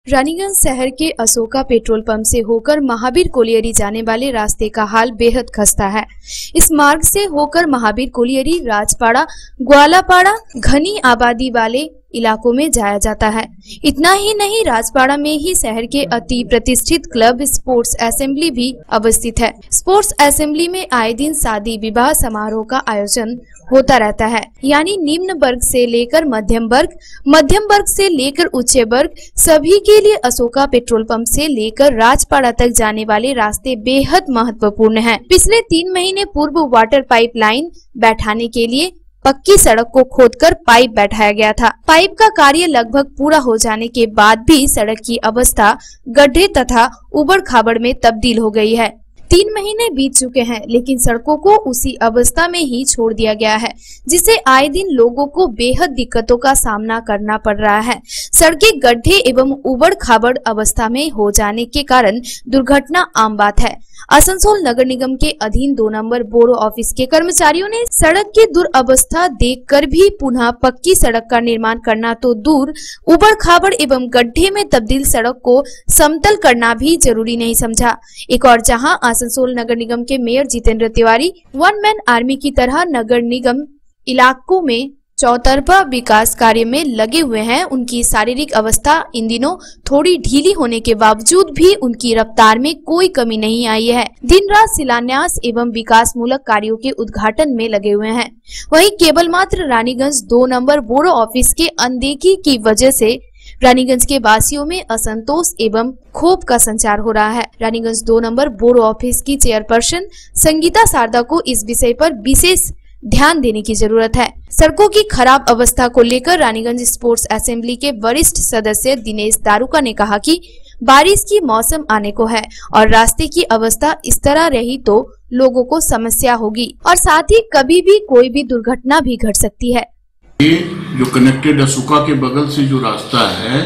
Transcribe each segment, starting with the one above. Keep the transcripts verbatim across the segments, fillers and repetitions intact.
रानीगंज शहर के Ashoka petrol pump से होकर महावीर कोलियरी जाने वाले रास्ते का हाल बेहद खस्ता है। इस मार्ग से होकर महावीर कोलियरी, राजपाड़ा, ग्वालापाड़ा, घनी आबादी वाले इलाकों में जाया जाता है। इतना ही नहीं, राजपाड़ा में ही शहर के अति प्रतिष्ठित क्लब स्पोर्ट्स असेंबली भी अवस्थित है। स्पोर्ट्स असेंबली में आए दिन शादी विवाह समारोह का आयोजन होता रहता है। यानी निम्न वर्ग से लेकर मध्यम वर्ग, मध्यम वर्ग से लेकर उच्च वर्ग, सभी के लिए अशोका पेट्रोल पंप से लेकर राजपाड़ा तक जाने वाले रास्ते बेहद महत्वपूर्ण हैं। पिछले तीन महीने पूर्व वाटर पाइप लाइन बैठाने के लिए पक्की सड़क को खोदकर पाइप बैठाया गया था। पाइप का कार्य लगभग पूरा हो जाने के बाद भी सड़क की अवस्था गड्ढे तथा उबड़ खाबड़ में तब्दील हो गई है। तीन महीने बीत चुके हैं, लेकिन सड़कों को उसी अवस्था में ही छोड़ दिया गया है, जिससे आए दिन लोगों को बेहद दिक्कतों का सामना करना पड़ रहा है। सड़कें गड्ढे एवं उबड़ खाबड़ अवस्था में हो जाने के कारण दुर्घटना आम बात है। आसनसोल नगर निगम के अधीन दो नंबर बोरो ऑफिस के कर्मचारियों ने सड़क की दुरअवस्था देखकर भी पुनः पक्की सड़क का निर्माण करना तो दूर, उबड़ खाबड़ एवं गड्ढे में तब्दील सड़क को समतल करना भी जरूरी नहीं समझा। एक और जहां आसनसोल नगर निगम के mayor Jitendra Tiwari one man army की तरह नगर निगम इलाकों में चौतरफा विकास कार्य में लगे हुए हैं, उनकी शारीरिक अवस्था इन दिनों थोड़ी ढीली होने के बावजूद भी उनकी रफ्तार में कोई कमी नहीं आई है। दिन रात शिलान्यास एवं विकास मूलक कार्यों के उद्घाटन में लगे हुए हैं। वहीं केवल मात्र रानीगंज दो नंबर बोरो ऑफिस के अनदेखी की वजह से रानीगंज के वासियों में असंतोष एवं क्षोभ का संचार हो रहा है। रानीगंज दो नंबर बोरो ऑफिस की चेयरपर्सन संगीता शारदा को इस विषय पर विशेष ध्यान देने की जरूरत है। सड़कों की खराब अवस्था को लेकर रानीगंज स्पोर्ट्स असेंबली के वरिष्ठ सदस्य दिनेश दारुका ने कहा कि बारिश की मौसम आने को है और रास्ते की अवस्था इस तरह रही तो लोगों को समस्या होगी और साथ ही कभी भी कोई भी दुर्घटना भी घट सकती है। ये जो कनेक्टेड अशोका के बगल से जो रास्ता है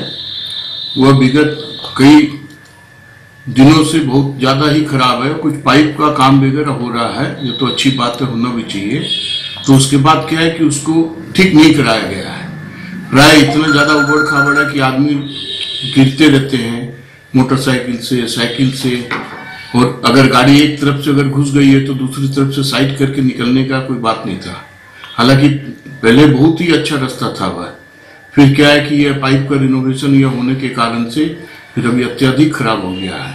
वह विगत कई दिनों से बहुत ज्यादा ही खराब है। कुछ पाइप का काम वगैरह हो रहा है, ये तो अच्छी बात है, होना भी चाहिए। तो उसके बाद क्या है कि उसको ठीक नहीं कराया गया है। प्राय इतना ज्यादा उबड़ खाबड़ है कि आदमी गिरते रहते हैं मोटरसाइकिल से, साइकिल से, और अगर गाड़ी एक तरफ से अगर घुस गई है तो दूसरी तरफ से साइड करके निकलने का कोई बात नहीं था। हालांकि पहले बहुत ही अच्छा रास्ता था वह, फिर क्या है कि यह पाइप का रिनोवेशन या होने के कारण से फिर अभी अत्यधिक खराब हो गया है।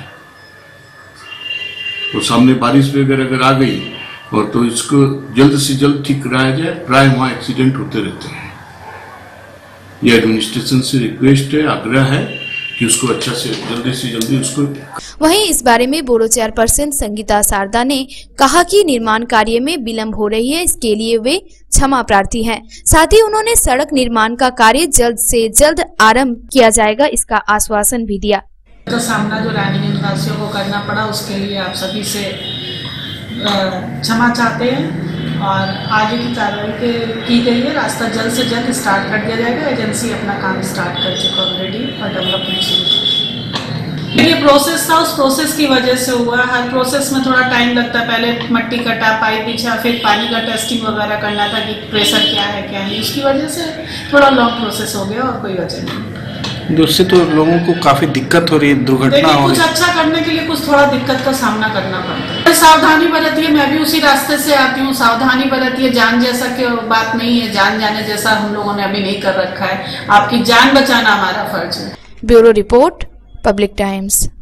तो सामने बारिश वगैरह अगर आ गई और तो इसको जल्द से जल्द ठीक कराया जाए। प्राय वहाँ एक्सीडेंट होते रहते हैं। यह एडमिनिस्ट्रेशन से रिक्वेस्ट है, आग्रह है कि उसको अच्छा से जल्दी से जल्दी उसको। वहीं इस बारे में बोरो चेयरपर्सन संगीता शारदा ने कहा कि निर्माण कार्य में विलंब हो रही है, इसके लिए वे क्षमा प्रार्थी हैं। साथ ही उन्होंने सड़क निर्माण का कार्य जल्द से जल्द आरंभ किया जाएगा, इसका आश्वासन भी दिया। तो सामना जो रानीगंज वासियों को करना पड़ा उसके लिए आप सभी से क्षमा चाहते हैं और आगे की कार्रवाई की गई है। रास्ता जल्द से जल्द स्टार्ट कर दिया जाएगा। एजेंसी अपना काम स्टार्ट कर चुका ऑलरेडी और डेवलपमेंट शुरू। ये प्रोसेस था, उस प्रोसेस की वजह से हुआ। हर प्रोसेस में थोड़ा टाइम लगता है। पहले मट्टी कटा, पाइप बिछा, फिर पानी का टेस्टिंग वगैरह करना था कि प्रेशर क्या है क्या नहीं। उसकी वजह से थोड़ा लॉन्ग प्रोसेस हो गया और कोई वजह नहीं। उससे तो लोगों को काफी दिक्कत हो रही है, दुर्घटना हो रही है। कुछ अच्छा करने के लिए कुछ थोड़ा दिक्कत का सामना करना पड़ता है। सावधानी बरतिए, मैं भी उसी रास्ते से आती हूँ। सावधानी बरतिए, जान जैसा की बात नहीं है, जान जाने जैसा हम लोगों ने अभी नहीं कर रखा है। आपकी जान बचाना हमारा फर्ज है। Bureau report, public times.